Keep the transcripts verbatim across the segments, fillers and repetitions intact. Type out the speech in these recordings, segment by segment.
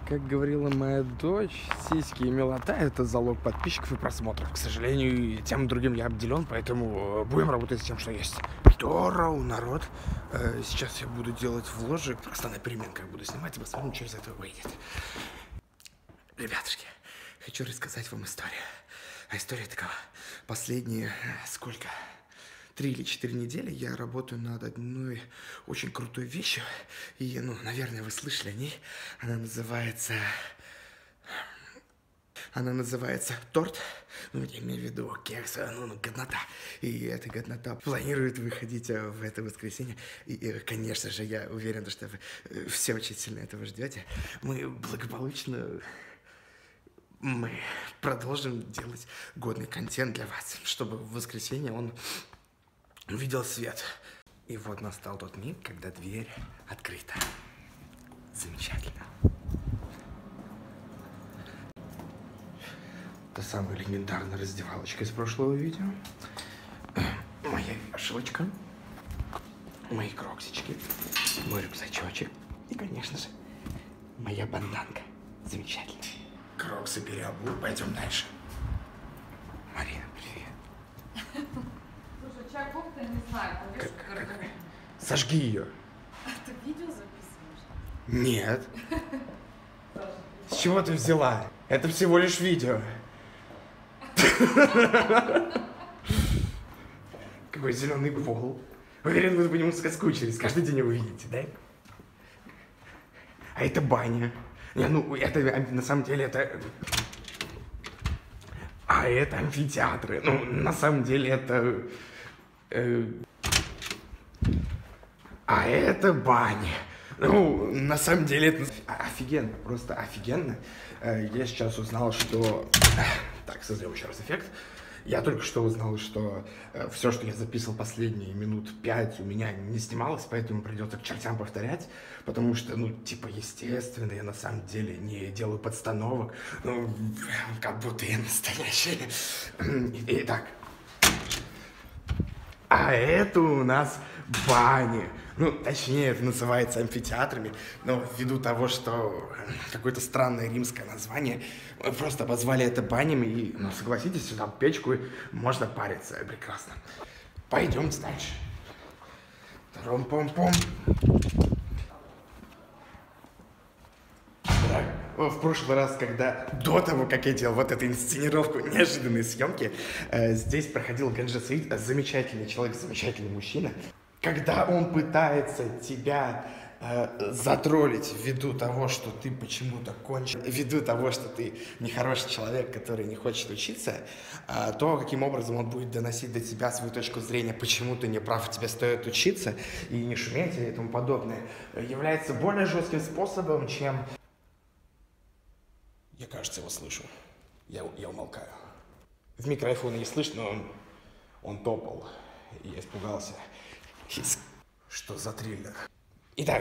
Как говорила моя дочь, сиськи и милота – это залог подписчиков и просмотров. К сожалению, тем и другим я обделен, поэтому будем работать с тем, что есть. Здорово, народ. Сейчас я буду делать вложик, просто на переменках буду снимать и посмотрим, что из этого выйдет. Ребятушки, хочу рассказать вам историю. А история такова. Последние сколько? Три или четыре недели я работаю над одной очень крутой вещью. И, ну, наверное, вы слышали о ней. Она называется... Она называется торт. Ну, я имею в виду кекс, ну, ну, годнота. И эта годнота планирует выходить в это воскресенье. И, и, конечно же, я уверен, что вы все очень сильно этого ждете. Мы благополучно... Мы продолжим делать годный контент для вас, чтобы в воскресенье он увидел свет. И вот настал тот миг, когда дверь открыта. Замечательно. Та самая легендарная раздевалочка из прошлого видео. Моя вешалочка. Мои кроксички. Мой рюкзачочек. И, конечно же, моя банданка. Замечательно. Кроксы переобул, пойдем дальше. Марина, привет. Слушай, чай-кофе не знаю, повешу в гарнитуре. Сожги ее. А ты видео записываешь? Нет. С чего ты взяла? Это всего лишь видео. Какой зеленый пол. Уверен, вы по нему соскучились. Каждый день его видите, да? А это баня. Не, ну, это, на самом деле, это... А это амфитеатры. Ну, на самом деле, это... Э... А это баня. Ну, на самом деле, это офигенно, просто офигенно. Я сейчас узнал, что... Так, создаем еще раз эффект. Я только что узнал, что э, все, что я записывал последние минут пять, у меня не снималось, поэтому придется к чертям повторять, потому что, ну, типа, естественно, я на самом деле не делаю подстановок, ну, как будто я настоящий. Итак, а это у нас баня. Ну, точнее, это называется амфитеатрами, но ввиду того, что какое-то странное римское название, мы просто обозвали это банями, и, ну, согласитесь, сюда в печку можно париться, прекрасно. Пойдемте дальше. Тром-пом-пом. В прошлый раз, когда до того, как я делал вот эту инсценировку неожиданной съемки, э, здесь проходил Ганджа Саид, замечательный человек, замечательный мужчина. Когда он пытается тебя э, затроллить ввиду того, что ты почему-то кончил, ввиду того, что ты нехороший человек, который не хочет учиться, э, то, каким образом он будет доносить до тебя свою точку зрения, почему ты не прав, тебе стоит учиться и не шуметь и тому подобное, является более жестким способом, чем... Я, кажется, его слышу. Я, я умолкаю. В микрофон не слышно, но он, он топал. И я испугался. Что за триллер? Итак.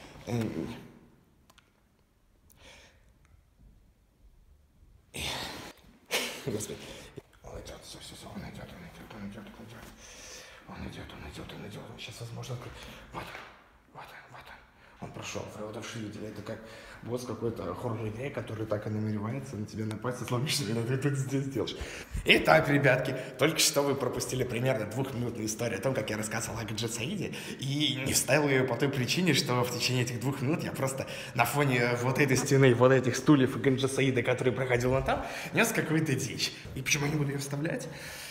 Господи. Он идет, все, все, все, он идет, он идет, он идет, он идет. Он идет, он идет, он идет. Он сейчас, возможно, откроет. Вот он, вот он, вот он. Он прошел. Вы вот вообще видели, это как босс какой-то хоррор-игре, который так и намеревается на тебя напасть, и сломишь себя, ты тут здесь делаешь. Итак, ребятки, только что вы пропустили примерно двухминутную историю о том, как я рассказывал о Ганджа Саиде, и не вставил ее по той причине, что в течение этих двух минут я просто на фоне вот этой стены, вот этих стульев и Ганджа Саида, который проходил вон там, нес какую-то дичь. И почему я не буду ее вставлять?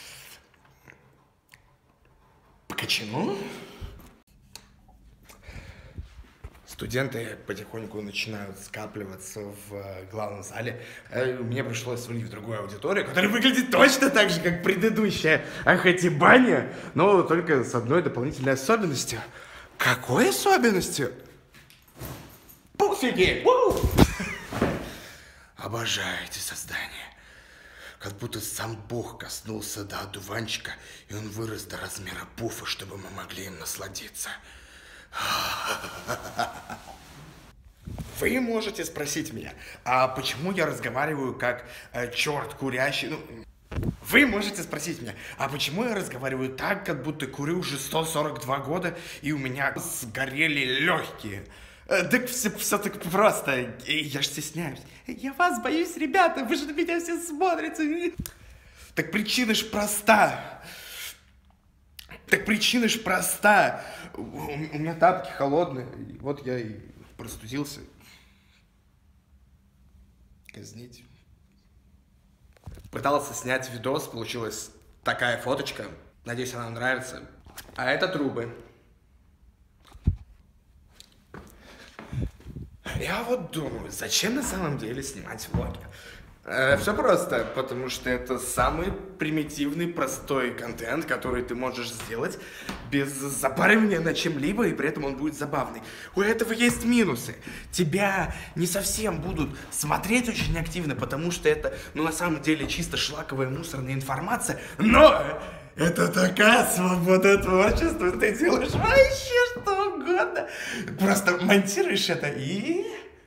По качану. Студенты потихоньку начинают скапливаться в главном зале. Мне пришлось свалить в другую аудиторию, которая выглядит точно так же, как предыдущая. А хоть и баня, но только с одной дополнительной особенностью. Какой особенностью? Пуфики! Обожаю эти создания. Как будто сам Бог коснулся до одуванчика, и он вырос до размера пуфа, чтобы мы могли им насладиться. Вы можете спросить меня, а почему я разговариваю как э, черт курящий? Ну, вы можете спросить меня, а почему я разговариваю так, как будто курю уже сто сорок два года, и у меня сгорели легкие? Так все, все так просто. Я ж стесняюсь. Я вас боюсь, ребята. Вы же на меня все смотрите. Так причина ж проста. Так причина ж проста. У, у меня тапки холодные. Вот я и простудился. Казнить. Пытался снять видос. Получилась такая фоточка. Надеюсь, она вам нравится. А это трубы. Я вот думаю, зачем на самом деле снимать влоги? Э, все просто, потому что это самый примитивный, простой контент, который ты можешь сделать без запаривания на чем-либо, и при этом он будет забавный. У этого есть минусы. Тебя не совсем будут смотреть очень активно, потому что это, ну, на самом деле, чисто шлаковая мусорная информация, но это такая свобода творчества, ты делаешь вообще что угодно. Просто монтируешь это и...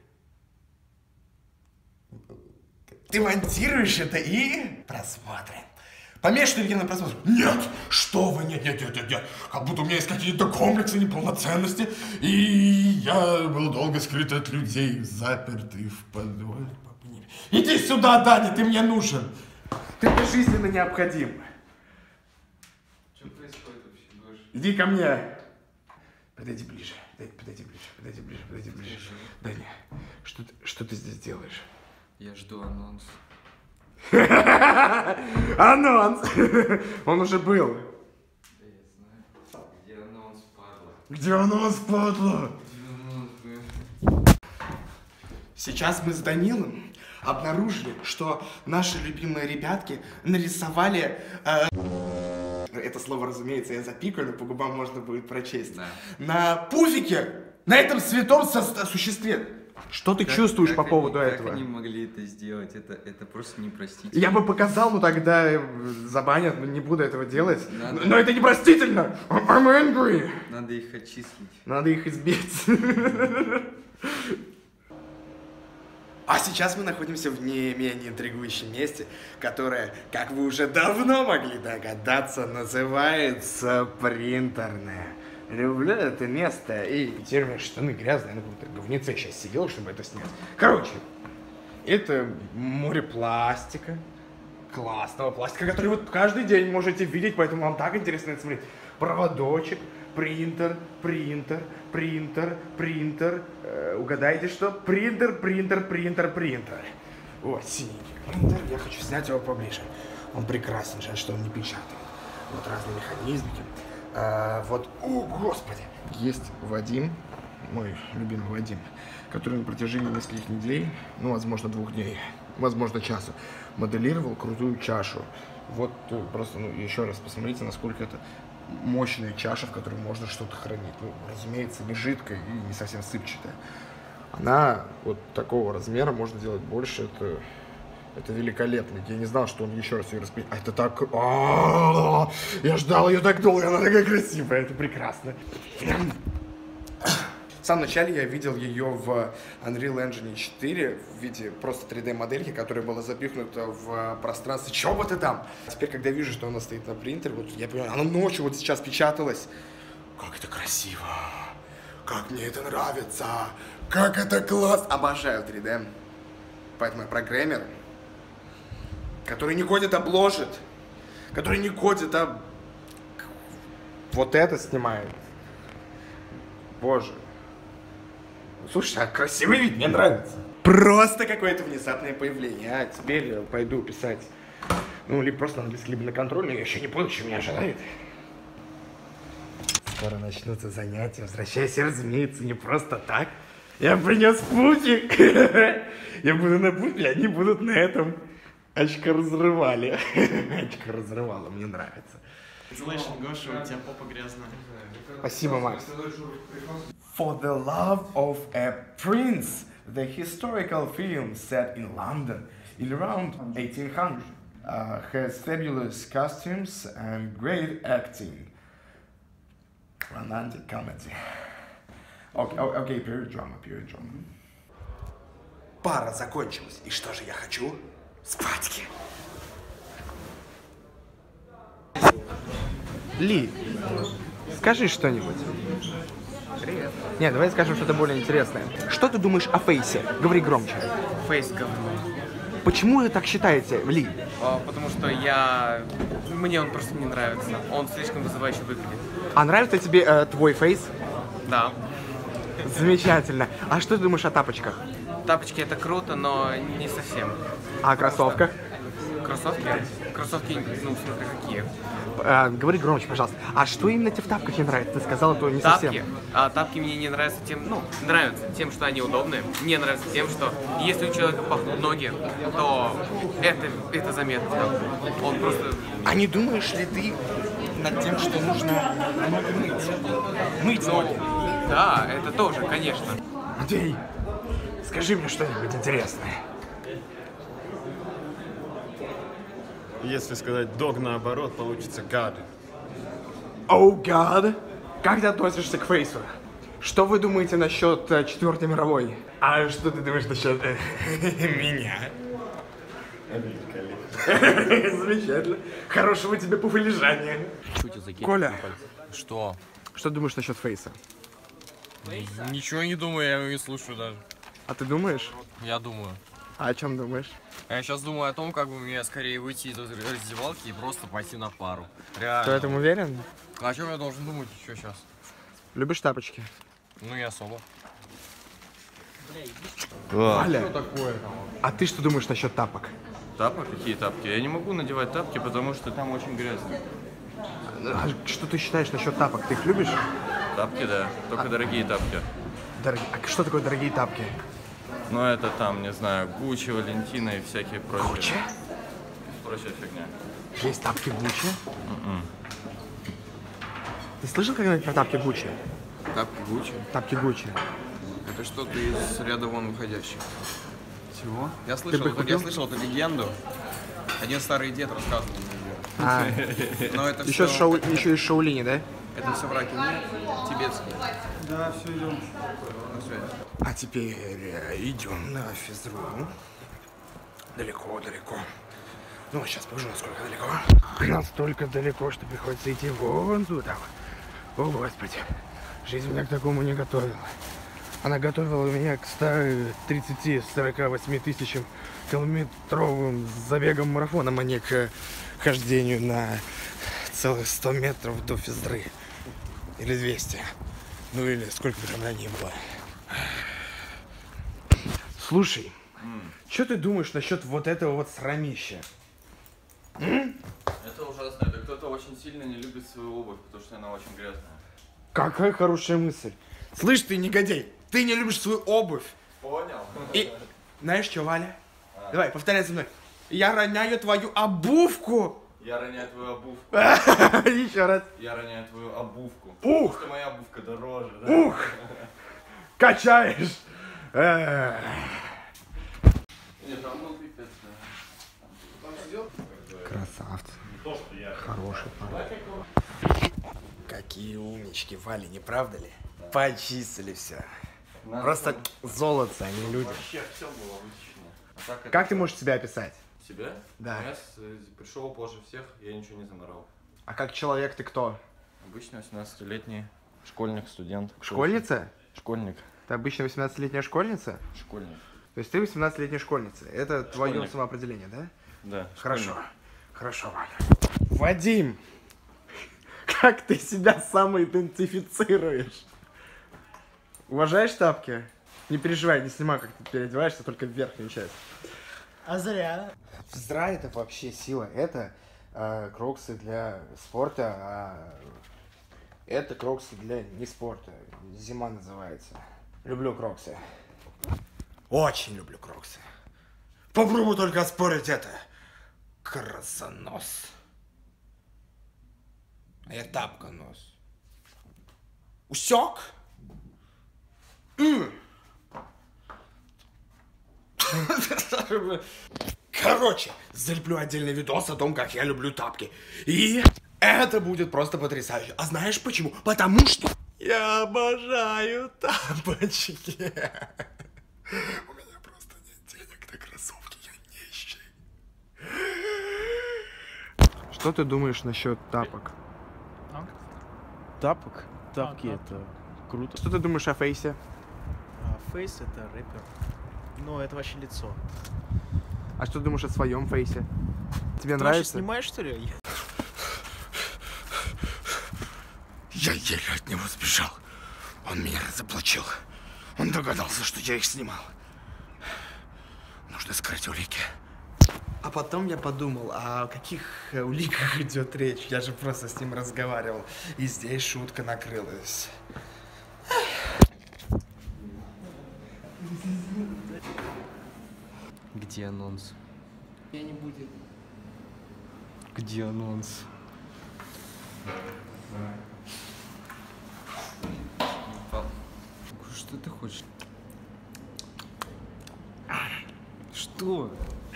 Ты монтируешь это и... Просмотрим. Помешаны ли на просмотр? Нет! Что вы? Нет, нет, нет, нет, нет. Как будто у меня есть какие-то комплексы неполноценности, и я был долго скрыт от людей, запертый в подвале. Иди сюда, Даня, ты мне нужен. Ты мне жизненно необходим. Что происходит вообще, Гоша? Иди ко мне. Подойди ближе, подойди ближе, подойди ближе, подойди ближе. Даня, что ты, что ты здесь делаешь? Я жду анонс. Анонс! Он уже был. Да я знаю. Где анонс, падла? Где анонс, падла? Где анонс, блин? Сейчас мы с Данилом обнаружили, что наши любимые ребятки нарисовали... Э, это слово, разумеется, я запикаю, но по губам можно будет прочесть. Да. На пуфике, на этом святом со- существе. Что ты Как- чувствуешь как по они- поводу как этого? они могли это сделать? Это, это просто непростительно. Я бы показал, но тогда забанят, не буду этого делать. Надо. Но это непростительно! I'm angry! Надо их отчислить. Надо их избить. А сейчас мы находимся в не менее интригующем месте, которое, как вы уже давно могли догадаться, называется принтерное. Люблю это место. И теперь у меня штаны грязные, я на каком-то говнеце сейчас сидел, чтобы это снять. Короче, это море пластика, классного пластика, который вы каждый день можете видеть, поэтому вам так интересно это смотреть. Проводочек, принтер, принтер, принтер, принтер. Э, угадайте, что? Принтер, принтер, принтер, принтер. О, синий принтер. Я хочу снять его поближе. Он прекрасен, жаль, что он не печатает. Вот разные механизмики. А, вот, о, господи. Есть Вадим, мой любимый Вадим, который на протяжении нескольких недель, ну, возможно, двух дней, возможно, часа, моделировал крутую чашу. Вот э, просто, ну, еще раз посмотрите, насколько это мощная чаша, в которой можно что-то хранить. Ну, разумеется, не жидкая и не совсем сыпчатая. Она вот такого размера, можно делать больше. Это, это великолепно. Я не знал, что он еще раз ее распределит. А это так... А-а-а! Я ждал ее так долго, она такая красивая. Это прекрасно. В самом начале я видел ее в Unreal Engine четыре в виде просто три дэ-модельки, которая была запихнута в пространство. Чё вот ты там? Теперь, когда я вижу, что она стоит на принтере, вот я понимаю, она ночью вот сейчас печаталась. Как это красиво! Как мне это нравится! Как это класс! Обожаю три дэ. Поэтому я программер, который не кодит, а бложит. Который не кодит, а... Вот это снимает. Боже. Слушай, а красивый вид, мне нравится. Просто какое-то внезапное появление. А теперь я пойду писать. Ну, либо просто на английский, либо на контрольную. Я еще не понял, что меня ожидает. Скоро начнутся занятия. Возвращайся, разумеется, не просто так. Я принес пуфик. Я буду на пуфике, они будут на этом. Очко разрывали. Очко разрывало, мне нравится. Слышь, Гоша, у тебя попа грязная. Спасибо, Макс. For the Love of a Prince, the historical film set in London in around eighteen hundred, uh, has fabulous costumes and great acting. Romantic comedy. Okay, okay, period drama, period drama. Пара закончилась, и что же я хочу? Спатьки. Ли, скажи что-нибудь. Привет. Нет, давай скажем что-то более интересное. Что ты думаешь о Фейсе? Говори громче. Фейс говно. Почему вы так считаете, Ли? А, потому что я... Мне он просто не нравится. Он слишком вызывающе выглядит. А нравится тебе э, твой Фейс? Да. Замечательно. А что ты думаешь о тапочках? Тапочки это круто, но не совсем. А о кроссовках? Кроссовки? Кроссовки, ну, смотря какие. Э, говори громче, пожалуйста. А что именно тебе в тапках не нравится? Ты сказала, то не Тапки? совсем. А тапки мне не нравятся тем, ну, нравятся тем, что они удобные. Мне нравится тем, что если у человека пахнут ноги, то это, это заметно. Он просто... А не думаешь ли ты над тем, что нужно ноги мыть? Мыть ноги. Да, это тоже, конечно. Матвей, скажи мне что-нибудь интересное. Если сказать дог наоборот, получится гад. Оу, гад! Как ты относишься к Фейсу? Что вы думаете насчет э, Четвертой мировой? А что ты думаешь насчет э, меня? Замечательно. Хорошего тебе пуфолежания. Коля, Что? что думаешь насчет Фейса? Ничего не думаю, я его не слушаю даже. А ты думаешь? Я думаю. А о чем думаешь? Я сейчас думаю о том, как бы мне скорее выйти из раздевалки и просто пойти на пару. Ты в Реально. этом уверен? А о чем я должен думать еще сейчас? Любишь тапочки? Ну, не особо. Валя, Что такое там? а ты что думаешь насчет тапок? Тапок? Какие тапки? Я не могу надевать тапки, потому что там очень грязно. А что ты считаешь насчет тапок? Ты их любишь? Тапки, да. Только дорогие тапки. Дорогие. А что такое дорогие тапки? Ну это там, не знаю, Гуччи, Валентина и всякие прочие. Гуччи? Прочая фигня. Есть тапки Гуччи? Ты слышал когда-нибудь про тапки Гуччи? Тапки Гуччи? Тапки Гуччи. Это что-то из ряда вон выходящих. Чего? Я слышал, бы эту, купил? я слышал эту легенду. Один старый дед рассказывал мне А, её. Но это еще, все, шоу, еще из Шаолини, да? это все враки тибетские. Да, все идем. На связи. А теперь э, идем на физру. Далеко, далеко. Ну, сейчас покажу, насколько далеко. Настолько далеко, что приходится идти вон туда. О, Господи. Жизнь меня к такому не готовила. Она готовила меня к ста тридцати сорока восьми тысячам километровым забегом марафоном, а не к хождению на целых сто метров до физры. Или двести. Ну или сколько бы там на ни было. Слушай, что ты думаешь насчет вот этого вот срамища? Это ужасно. Это кто-то очень сильно не любит свою обувь, потому что она очень грязная. Какая хорошая мысль. Слышь, ты негодяй, ты не любишь свою обувь. Понял? И знаешь что, Валя? Давай, повторяй за мной. Я роняю твою обувку. Я роняю твою обувку. Еще раз. Я роняю твою обувку. Ух! Потому что моя обувка дороже, да? Ух! Качаешь. Эх. Нет, там был пипец, да. Красавцы. Хороший парень. Какие умнички, Вали, не правда ли? Почистили все. Просто золото, а не люди. Вообще все было вычищено. А так это Как ты всё- можешь себя описать? Себя? Да. Я с- пришел позже всех, я ничего не заморал. А как человек ты кто? Обычный восемнадцатилетний школьник, студент. Школьница? Школьник. Ты обычно восемнадцатилетняя школьница? Школьник. То есть ты восемнадцатилетняя школьница. Это твое Школьник. самоопределение, да? Да. Хорошо. школьник. Хорошо, Валя. Вадим, как ты себя самоидентифицируешь? Уважаешь тапки? Не переживай, не снимай, как ты переодеваешься, только верхнюю часть. А зря. Физра это вообще сила. Это э, кроксы для спорта, а это кроксы для не спорта. Зима называется. Люблю кроксы. Очень люблю кроксы. Попробуй только оспорить это. Красонос. А я тапконос. Усек? М. Короче, залеплю отдельный видос о том, как я люблю тапки. И это будет просто потрясающе. А знаешь почему? Потому что я обожаю тапочки. У меня просто нет денег на кроссовки, я нищий. Что ты думаешь насчет тапок? Тапок? Тапки это круто. Что ты думаешь о Фейсе? А, Фейс это рэпер. Ну, это вообще лицо. А что ты думаешь о своем Фейсе? Тебе Ты вообще нравится? снимаешь, что ли? Я еле от него сбежал. Он меня разоблачил. Он догадался, что я их снимал. Нужно скрыть улики. А потом я подумал, а о каких уликах идет речь? Я же просто с ним разговаривал. И здесь шутка накрылась. Где анонс? Я не буду. Где анонс? Что ты хочешь? Что?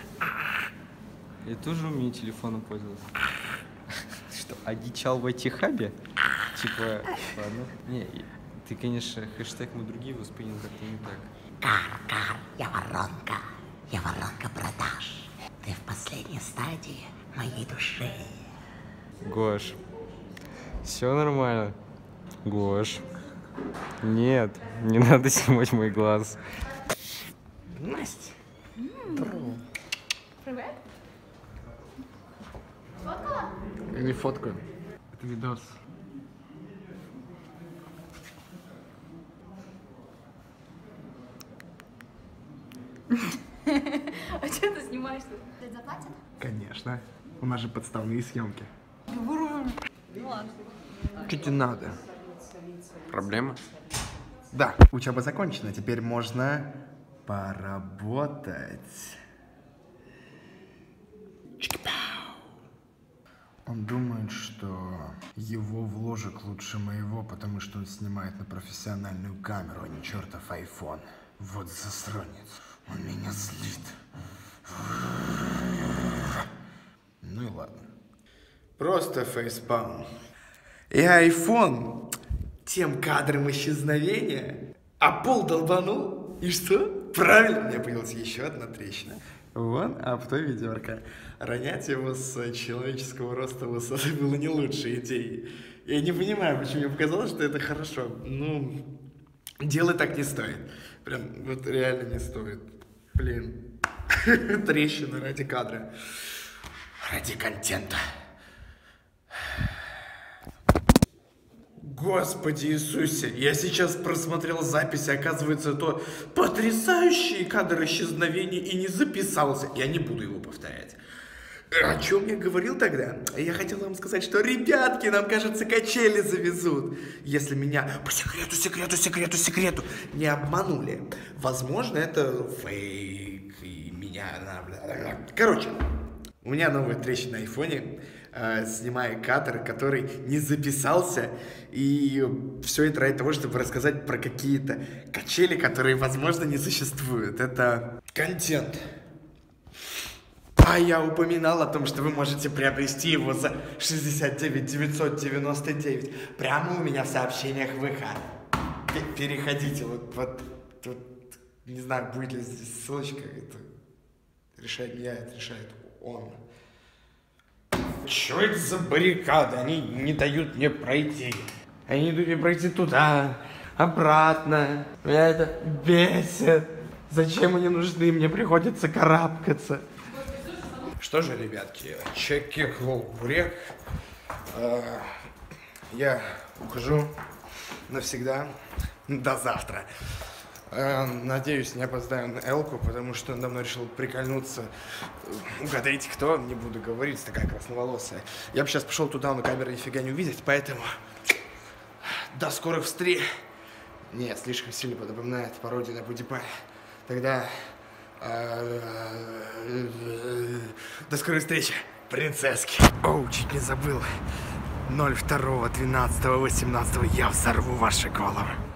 Я тоже умею телефоном пользоваться. Что, одичал в ай ти-хабе? Типа, ладно. Не, ты, конечно, хэштег мы другие воспринял как-то не так. Кар, Кар, я воронка. Я воронка продаж. Ты в последней стадии моей души. Гош, все нормально. Гош. Нет, не надо снимать мой глаз. Настя. Привет. Фоткала? Я не фоткаю. Это видос. А что ты снимаешь тут? Ты заплатят? Конечно. У нас же подставные съемки. Ну ладно. Что тебе надо? Проблема? Да, учеба закончена. Теперь можно поработать. Чики-пау. Он думает, что его вложек лучше моего, потому что он снимает на профессиональную камеру, а не чертов айфон. Вот засранец. Он меня злит. Ну и ладно. Просто фейспалм. И айфон тем кадром исчезновения, а пол долбанул. И что? Правильно, у меня появилась еще одна трещина. Вон автоведерка. Ронять его с человеческого роста высоты было не лучшей идеей. Я не понимаю, почему мне показалось, что это хорошо. Ну, делать так не стоит. Прям вот реально не стоит. Блин. Трещина ради кадра. Ради контента. Господи Иисусе, я сейчас просмотрел запись, оказывается, то потрясающий кадр исчезновения и не записался. Я не буду его повторять. О чем я говорил тогда? Я хотел вам сказать, что, ребятки, нам, кажется, качели завезут. Если меня по секрету, секрету, секрету, секрету не обманули. Возможно, это фейк, и меня... Короче, у меня новая трещина на айфоне. Снимаю кадр, который не записался, и все это ради того, чтобы рассказать про какие-то качели, которые, возможно, не существуют. Это контент. А я упоминал о том, что вы можете приобрести его за шестьдесят девять девятьсот девяносто девять. Прямо у меня в сообщениях в ВК. Переходите, вот, вот, вот, не знаю, будет ли здесь ссылочка, это решает не я, это решает он. Что это за баррикады? Они не дают мне пройти. Они не дают мне пройти туда, обратно. Меня это бесит. Зачем они нужны? Мне приходится карабкаться. Что же, ребятки, чекикнул бурек. Я ухожу навсегда. До завтра. Надеюсь, не опоздаю на Элку, потому что он давно решил прикольнуться. Угадайте, кто? Не буду говорить, такая красноволосая. Я бы сейчас пошел туда, но камера нифига не увидит, поэтому до скорых встреч. Нет, слишком сильно напоминает пародию на PewDiePie. Тогда до скорой встречи, принцесски. Оу, чуть не забыл. ноль второго двенадцатого восемнадцатого я взорву ваши головы.